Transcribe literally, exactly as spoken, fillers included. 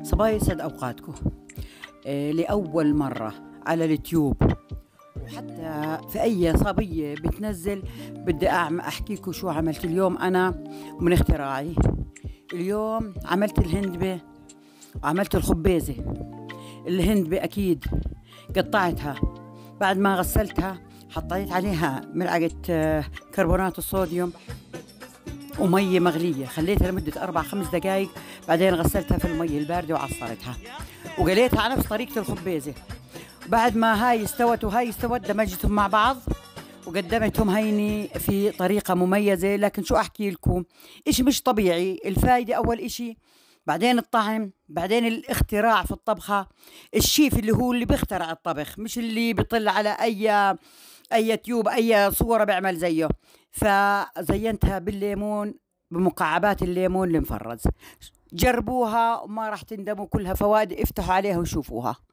صبايا يسعد أوقاتكم. آه، لأول مرة على اليوتيوب وحتى في أي صبية بتنزل بدي أعمل أحكيكم شو عملت اليوم أنا من اختراعي. اليوم عملت الهندبة وعملت الخبيزة. الهندبة أكيد قطعتها، بعد ما غسلتها حطيت عليها ملعقة آه، كربونات الصوديوم ومية مغلية، خليتها لمدة أربع خمس دقايق، بعدين غسلتها في المية الباردة وعصرتها وقليتها على نفس طريقة الخبيزة. بعد ما هاي استوت وهاي استوت دمجتهم مع بعض وقدمتهم هيني في طريقة مميزة. لكن شو أحكي لكم، إشي مش طبيعي. الفايدة أول إشي، بعدين الطعم، بعدين الاختراع في الطبخة. الشيف اللي هو اللي بيخترع الطبخ، مش اللي بيطلع على أي أي تيوب أي صورة بيعمل زيه. فزينتها بالليمون، بمكعبات الليمون المفرز. جربوها وما راح تندموا، كلها فوائد، افتحوا عليها وشوفوها.